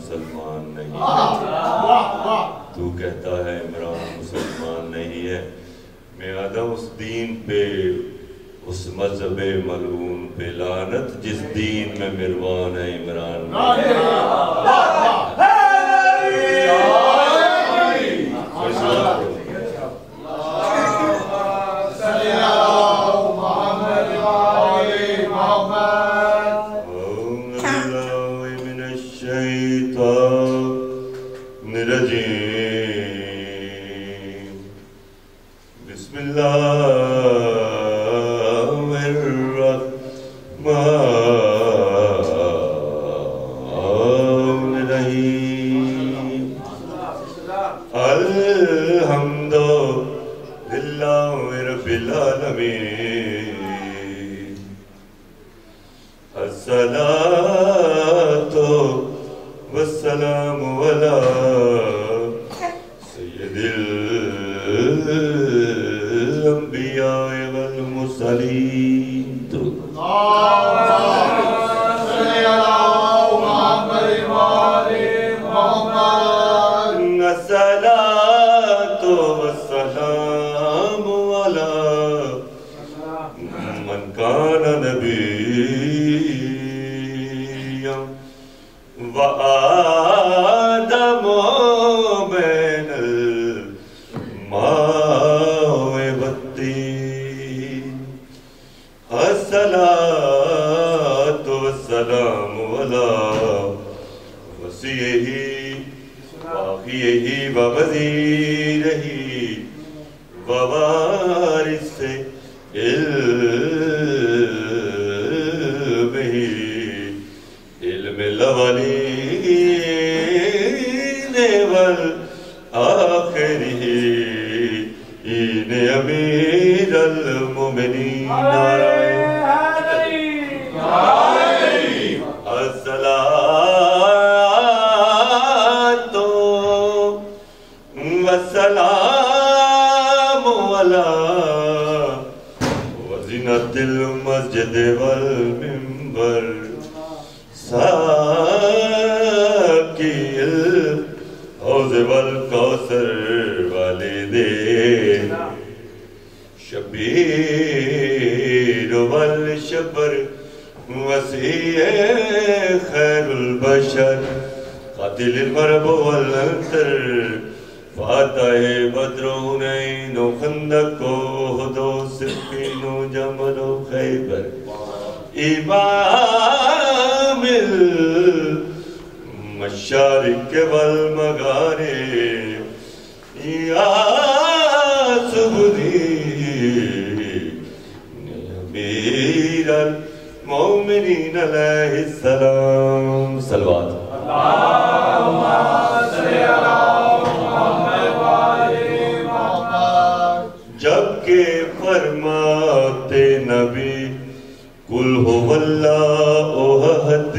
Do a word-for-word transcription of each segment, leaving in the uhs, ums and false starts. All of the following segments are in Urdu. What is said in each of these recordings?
مسلمان نہیں ہے، تو کہتا ہے عمران مسلمان نہیں ہے، میں آدھا اس دین پہ، اس مذہب ملعون پہ لعنت جس دین میں مروان ہے عمران نہیں ہے۔ بسم اللہ الرحمن الرحیم، الحمد للہ رب العالمین، الصلاۃ والسلام علی سید الانبیاء والمرسلین۔ الصلاۃ والسلام علی من کان نبیا وآدم بین الماء والطین، الصلاۃ والسلام علی وصیہ باقیہ ووزیرہ ووارث علمہ، علم الاولین والآخرین، امیر المومنین، الصلاۃ والسلام علی وزینۃ المسجد والمنبر، ساقی الحوض والکوثر والدین، شبیر والشبر، وسیع خیر البشر، قاتل الغرب والانتر، فاتح بدر حنین و خندق و احد و صفین و جمل و خیبر، امام المشارق والمغارب، یا سبحی امیر المومنین علیہ السلام۔ صلوات اللہم صلی علی جبکہ فرماتے نبی قل هو اللہ احد،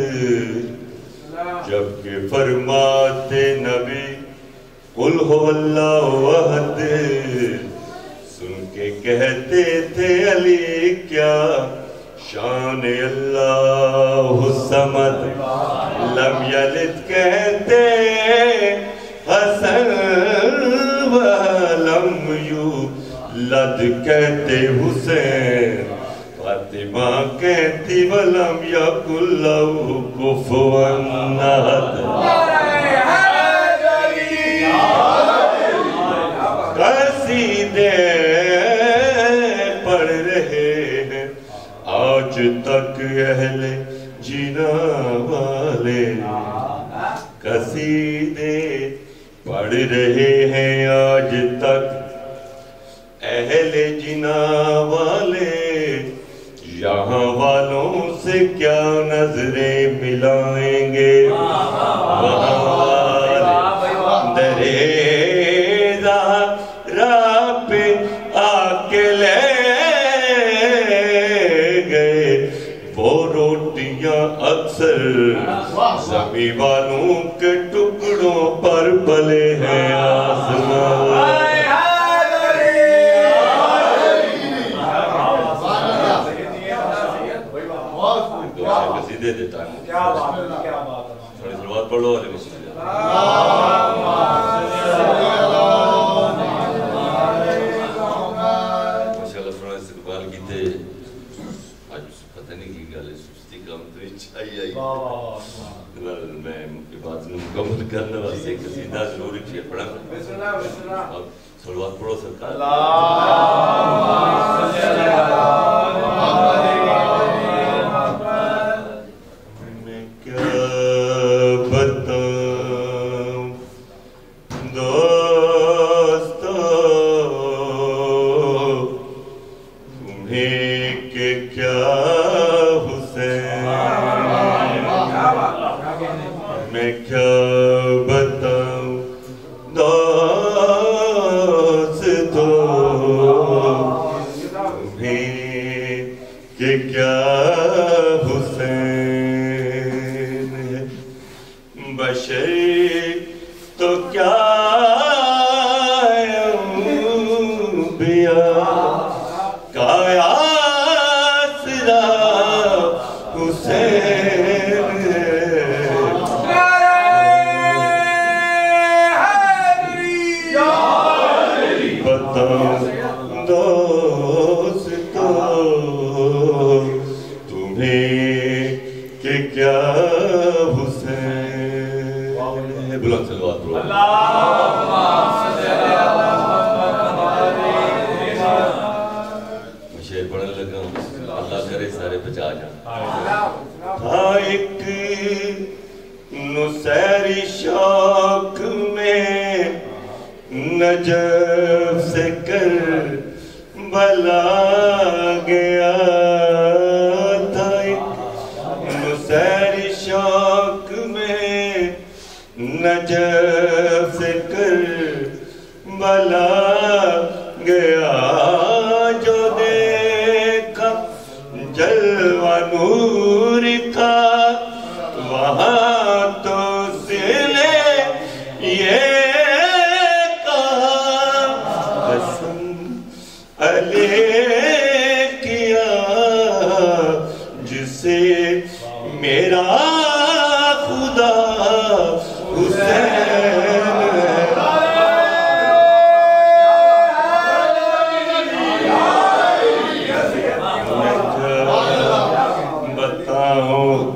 جبکہ فرماتے نبی قل هو اللہ احد، سن کے کہتے تھے علی کیا شان اللہ الصمد، لم یلد کہتے حسن ولم یولد کہتے حسین، فاطمہ کہتی ولم یکن لہ کفوا احد۔ قصیدے پڑھ رہے ہیں آج تک اہل جینا والے، قصیدے پڑھ رہے ہیں آج تک اہل جنا والے، یہاں والوں سے کیا نظریں ملائیں گے، وہاں والے درے زہرا پہ آ کے لے گئے وہ روٹیاں، اکثر زمین والوں کے ٹکڑوں پر پلے ہیں آسمان۔ دے دیتا ہے تھوڑی سلوات صلوات پڑھو علیہ وسلم ماشاءاللہ سونا استقبال کیتے آج پتہ نہیں کی گل سستی کام تو چاہیے آئی میں بات مکمل کرنے واسطے ایک قصیدہ ضروری چیز پڑھا صلوات پڑھو سرکار میں کیا بتاؤں دوستو تمہیں کہ کیا حسین میں کیا بتاؤں دوستو تمہیں کہ کیا حسین ہے بشر تو کیا انبیاء کا آسرا حسین ہے بتاؤ دوستو تمہیں کہ کیا حسین ہے بلند صلوات پڑھو میں شعر پڑھنے لگا ہوں اللہ کرے سارے بچا جائیں تھا ایک نصیری شوق میں نجف سے کر بلا گیا تھا ایک نصیری شوق میں نجف سے کر بلا گیا جو دیکھا جلوہ نور کا وہاں تو سلے یہ علیہ کیا جسے میرا خدا حسین بتاؤں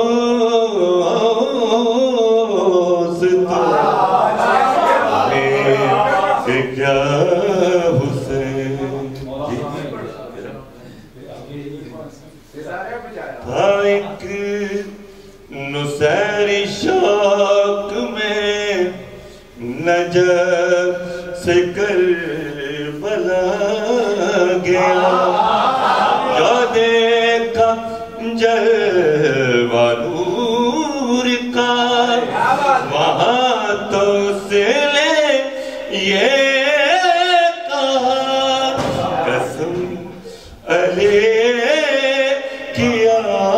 دوستو کہ کیا تھا ایک نصیری شوق میں نجف سے کربلا گیا جو دیکھا جلوہ نور کا وہاں تو سلے یہ کہا قسم علیہ کیا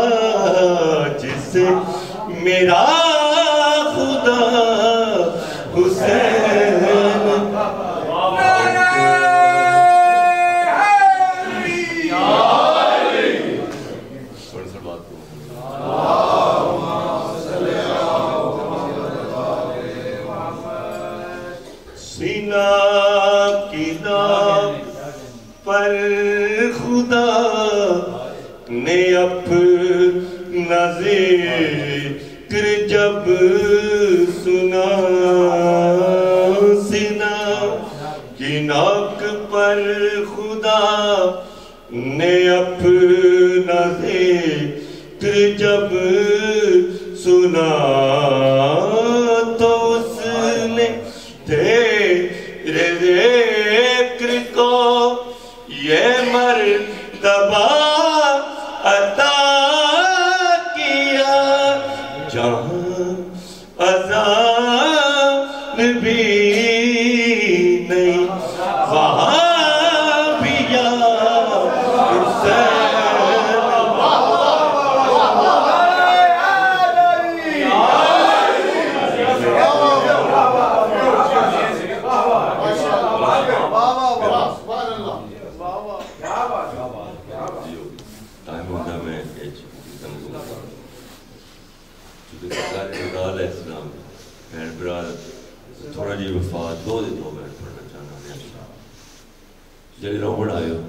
جسے میرا خدا حسین سینہ کی نام پر خدا نے اپنا ذکر جب سنا سینہ کی ناک پر خدا نے اپنا ذکر جب سنا تو اس نے تیرے ذکر کو یہ مرتبہ عطا کیا جہاں اذان بھی نہیں وہاں بھی یا حسین بہن برا تھوڑا جی وفات دو دن دو میں پڑھنا چاہنا ہوں جلی رومن آئے ہو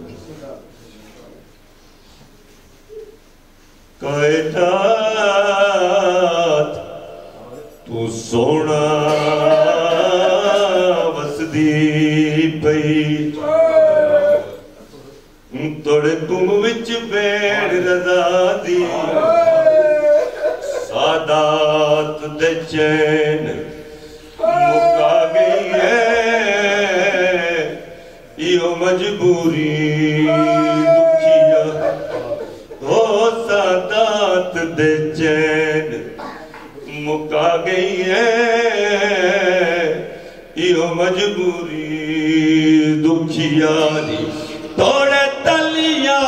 کائنات تو سونا وسدی پئی توڑے کم وچ بیڑ رضا دی سادات دے چین مکا گئی ہے یہ مجبوری دکھیا او سادات دے چین مکا گئی ہے یہ مجبوری دکھیا دی توڑے تلیاں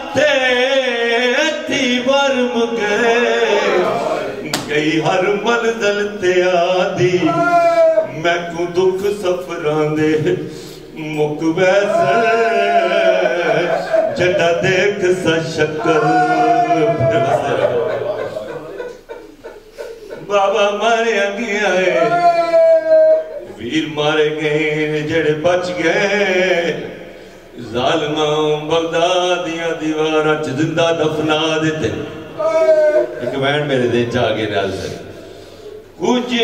تیتی ورم گئے گئی ہر منزل تیادی میں کو دکھ سفران دے مک ویسے جڑا دیکھ سا شکر بابا مارے آگے آئے ویر مارے گئے جڑے بچ گئے ظالمہ بغدادیاں دیوارہ چھ زندہ دفنا دیتے ایک بہن میرے دن چاہگے نال سے کچھ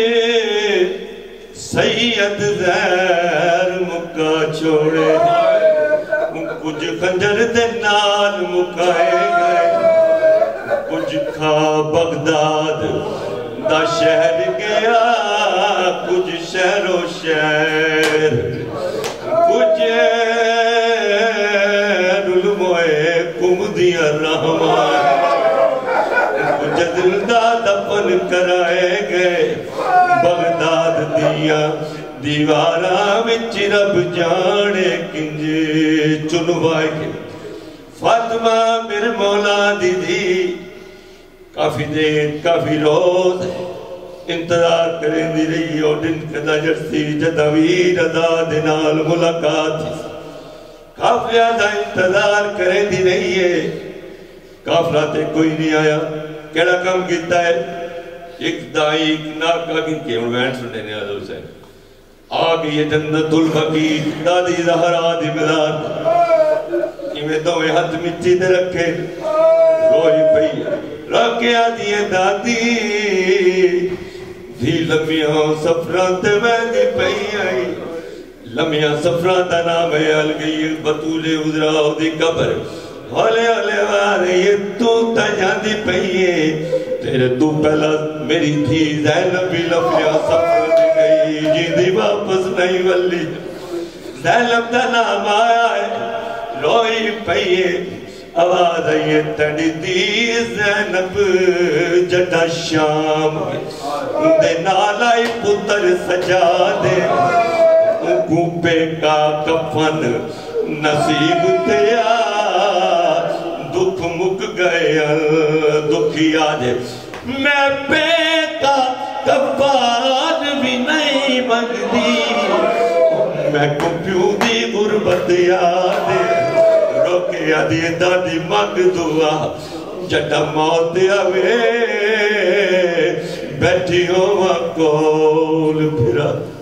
سید زہر مکہ چھوڑے کچھ خنجر دے نال مکائے گئے کچھ کھا بغداد دا شہر گیا کچھ شہر و شہر کچھ کم دیا رحمان کچھ زندہ دفن کرائے گئے بغداد دیا دیوارہ وچ رب جانے کنجے چنوائے گئے فاطمہ میرے مولا دی دی کافی دیر کافی روز انتظار کریں دی رہی اور دن کدا جرسی جدویر ادا دنال ملاقات تھی کافی آدھا انتظار کریں دی رہی ہے کافرہ تے کوئی نہیں آیا کیڑا کام کیتا ہے ایک دائی ایک ناکا کن کے ان وینٹ سننے نے آدھو سے آگئی ہے جنت البقی دادی زہرہ دی مدار میں دوے ہاتھ مٹی دے رکھے روئی پئی رکھے آدھی ہے دادی بھی لمیاں سفران تے ویندی پئی آئی لمیاں سفران دا نام ہے آل گئی بطول ادراؤ دی قبر ہولے ہولے وارے یہ تو تا جاندی پئیے تیرے تو پہلا میری تھی زینب بھی لفیاں سفر دی گئی جیندی واپس نہیں ولی زینب دا نام آیا ہے روئی پئیے آواز آئیے تڑی دی زینب جڑا شام دے نالائی پتر سجا دے گوپے کا کفن نصیب تیا دکھ مک گئے دکھی آجے میں پے کا کفان بھی نہیں مگدی میں کمپیوں دی غربت یادے روکے آدھی دادی مگ دعا جڑا موت آوے بیٹھی ہوا کول پھرا